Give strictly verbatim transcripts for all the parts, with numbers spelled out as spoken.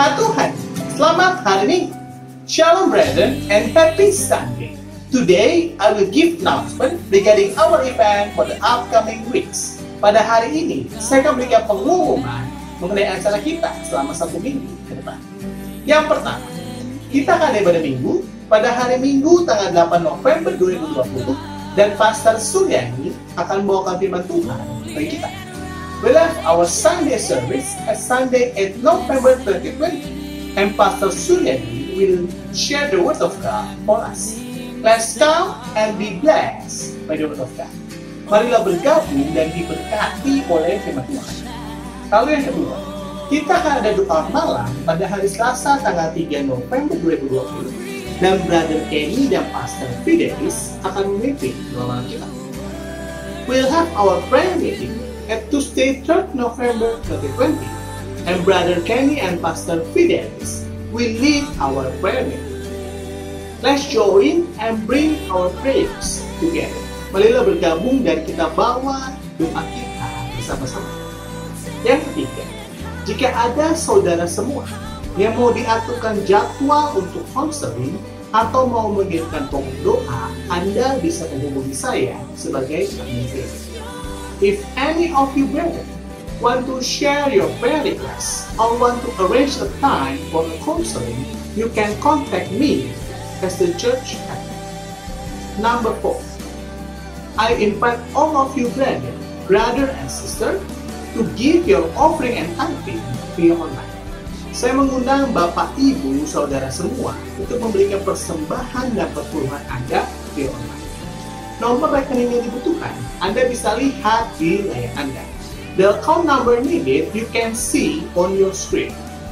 Jemaat Tuhan, selamat hari Minggu. Shalom brethren and happy Sunday. Today, I will give announcement regarding our event for the upcoming weeks. Pada hari ini, saya akan berikan pengumuman mengenai acara kita selama satu minggu ke depan. Yang pertama, kita akan ada ibadah minggu pada hari Minggu tanggal delapan November dua ribu dua puluh dan Pastor Suryani akan membawakan firman Tuhan bagi kita. We'll have our Sunday service at Sunday eighth November twenty twenty and Pastor Suryani will share the word of God for us. Let's come and be blessed by the word of God. Marilah bergabung dan diberkati oleh firman Tuhan. Lalu yang kedua, kita akan ada doa malam pada hari Selasa tanggal tiga November dua ribu dua puluh dan Brother Kenny dan Pastor Fidelis akan memimpin doa malam kita. We'll have our prayer meeting at Tuesday third November twenty twenty and Brother Kenny and Pastor Fidelis will lead our prayer meeting. Let's join and bring our prayers together. Marilah bergabung dan kita bawa doa kita bersama-sama. Yang ketiga, jika ada saudara semua yang mau diaturkan jadwal untuk konseling atau mau mengirimkan pokok doa, Anda bisa menghubungi saya sebagai administrator. If any of you brethren want to share your prayer requests or want to arrange a time for a counseling, you can contact me as the church admin. Number four, I invite all of you brethren, brother and sister, to give your offering and tithing via online. Saya mengundang Bapak, Ibu, Saudara semua untuk memberikan persembahan dan perpuluhan Anda via online. Nomor rekening yang dibutuhkan Anda bisa lihat di layar Anda. The account number needed you can see on your screen.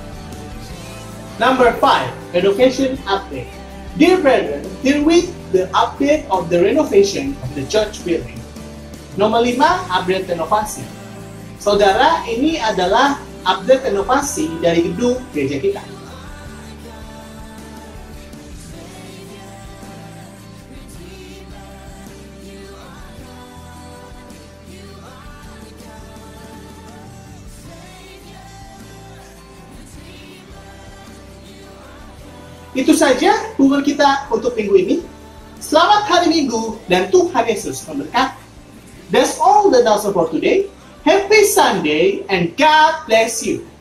Number five, renovation update. Dear brethren, herewith the update of the renovation of the church building. Nomor lima, update renovasi. Saudara, ini adalah update renovasi dari gedung gereja kita. Itu saja hubungan kita untuk minggu ini. Selamat hari Minggu dan Tuhan Yesus memberkati. That's all the announcement for today. Happy Sunday and God bless you.